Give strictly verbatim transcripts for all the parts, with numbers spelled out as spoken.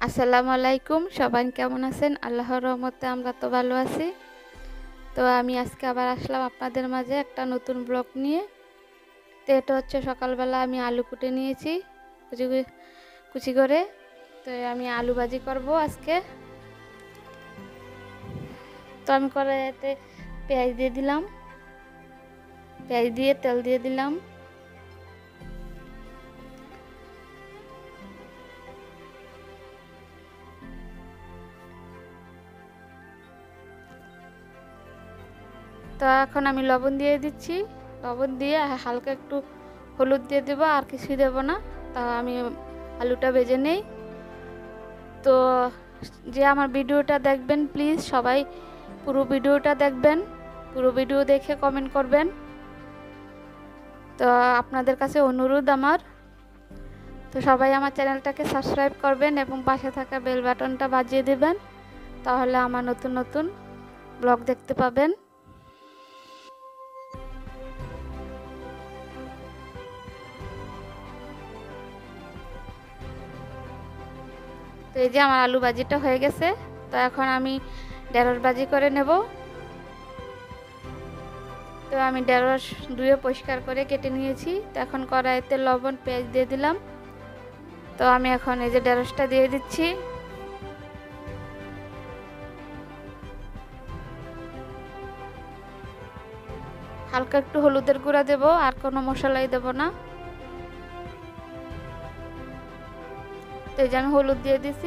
আসসালামু আলাইকুম, সবাই কেমন আছেন? আল্লাহর রহমতে আমরা তো ভালো আছি। তো আমি আজকে আবার আসলাম আপনাদের মাঝে একটা নতুন ব্লগ নিয়ে। তো এটা হচ্ছে সকালবেলা আমি আলু কুটে নিয়েছি কুচি কুচি করে। তো আমি আলু ভাজি করব আজকে। তো আমি কড়াইতে পেঁয়াজ দিয়ে দিলাম, পেঁয়াজ দিয়ে তেল দিয়ে দিলাম। তো এখন আমি লবণ দিয়ে দিচ্ছি, লবণ দিয়ে হালকা একটু হলুদ দিয়ে দেবো, আর কিছুই দেবো না। তা আমি আলুটা ভেজে নেই। তো যে আমার ভিডিওটা দেখবেন প্লিজ সবাই পুরো ভিডিওটা দেখবেন, পুরো ভিডিও দেখে কমেন্ট করবেন। তো আপনাদের কাছে অনুরোধ আমার, তো সবাই আমার চ্যানেলটাকে সাবস্ক্রাইব করবেন এবং পাশে থাকা বেল বাটনটা বাজিয়ে দেবেন, তাহলে আমার নতুন নতুন ব্লগ দেখতে পাবেন। তো এই যে আমার আলু ভাজিটা হয়ে গেছে। তো এখন আমি ঢেঁড়স ভাজি করে নেব। তো আমি ঢেঁড়স ধুয়ে পরিষ্কার করে কেটে নিয়েছি। তো এখন কড়াইতে লবণ পেঁয়াজ দিয়ে দিলাম। তো আমি এখন এই যে ঢেঁড়সটা দিয়ে দিচ্ছি। হালকা একটু হলুদের গুঁড়া দেব, আর কোনো মশলাই দেব না। তো এই যে আমি হলুদ দিয়ে দিছি।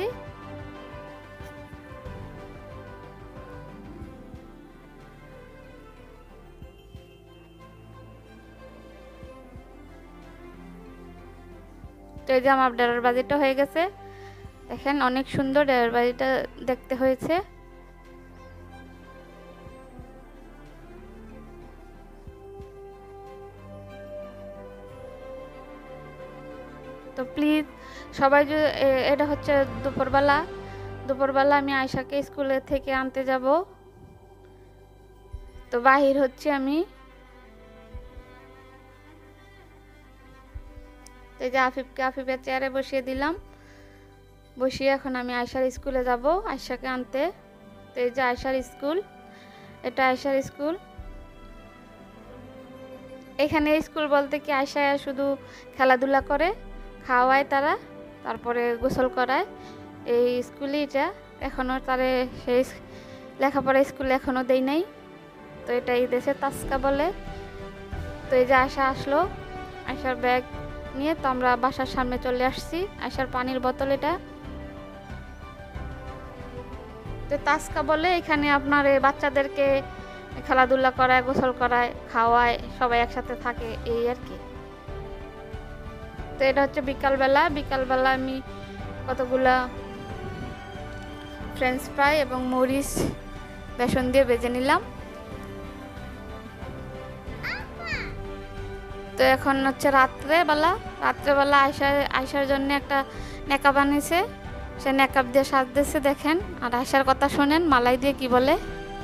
তো এই যে আমার ঢেঁড়স ভাজিটা হয়ে গেছে, দেখেন অনেক সুন্দর ঢেঁড়স ভাজিটা দেখতে হয়েছে। তো প্লিজ সবাই যে এটা হচ্ছে দুপুরবেলা, দুপুরবেলা আমি আয়শাকে স্কুলে থেকে আনতে যাব। তো বাহির হচ্ছে আমি। তো এই যে আফিফকে আফিফের চেয়ারে বসিয়ে দিলাম, বসিয়ে এখন আমি আয়শার স্কুলে যাব আয়শাকে আনতে। তো এই যে আয়শার স্কুল, এটা আয়শার স্কুল। এখানে স্কুল বলতে কি আয়শা শুধু খেলাধুলা করে, খাওয়ায় তারা, তারপরে গোসল করায়, এই স্কুলই এটা। এখনও তারে সেই লেখাপড়া স্কুলে এখনও দেই নাই। তো এটা এই দেশে তাস্কা বলে। তো এই যে আয়শা আসলো, আয়শার ব্যাগ নিয়ে তো আমরা বাসার সামনে চলে আসছি। আয়শার পানির বোতল এটা। তো তাস্কা বলে এখানে আপনার বাচ্চাদেরকে খেলাধুলা করায়, গোসল করায়, খাওয়ায়, সবাই একসাথে থাকে এই আর কি। তো এটা হচ্ছে বিকালবেলা। বিকালবেলা আমি কতগুলা ফ্রেঞ্চ ফ্রাই এবং মরিচ বেসন দিয়ে ভেজে নিলাম। তো এখন হচ্ছে রাত্রেবেলা। রাত্রেবেলা আয়সা আয়সার জন্য একটা নেকাব বানিয়েছে, সে নেকাব দিয়ে সাজতেছে দেখেন। আর আয়সার কথা শোনেন, মালাই দিয়ে কি বলে।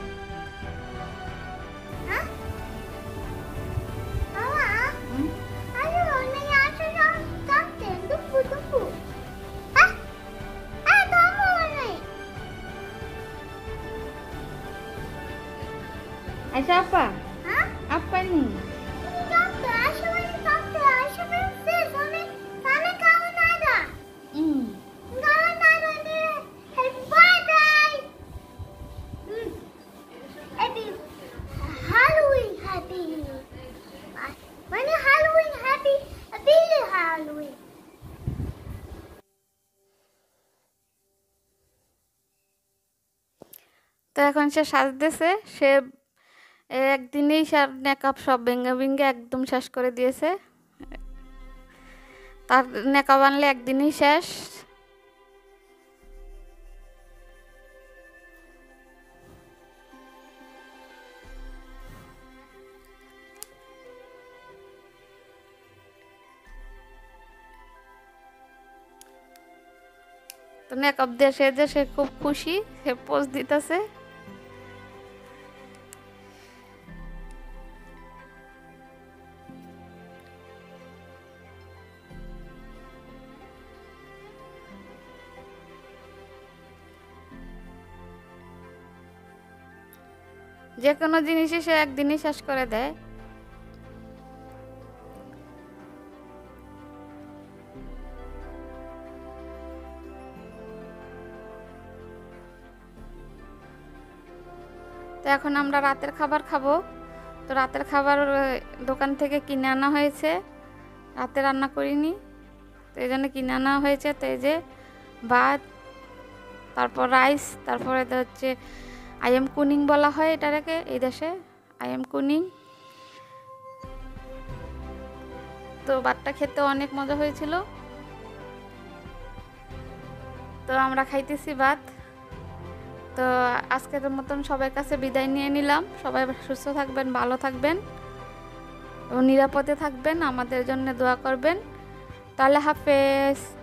আয়সা আপা, আপা নি তো এখন সে সাজতেছে। সে একদিনেই সে নেকাব সব ভেঙে ভেঙে একদম শেষ করে দিয়েছে। তার নেকাব আনলে একদিনই শেষ। তো নেকাব দিয়ে সে যে সে খুব খুশি, সে পোজ দিতেছে। যে কোনো জিনিসই সে একদিনই শেষ করে দেয়। তো এখন আমরা রাতের খাবার খাবো। তো রাতের খাবার দোকান থেকে কিনে আনা হয়েছে, রাতে রান্না করিনি, তো এই জন্য কিনে আনা হয়েছে। তো এই যে ভাত, তারপর রাইস, তারপরে হচ্ছে আই এম কুনিং বলা হয় এটাকে এই দেশে, আই এম কুনিং। তো ভাতটা খেতে অনেক মজা হয়েছিল। তো আমরা খাইতেছি ভাত। তো আজকের মতন সবার কাছে বিদায় নিয়ে নিলাম। সবাই সুস্থ থাকবেন, ভালো থাকবেন এবং নিরাপদে থাকবেন, আমাদের জন্য দোয়া করবেন। তাহলে হাফেজ।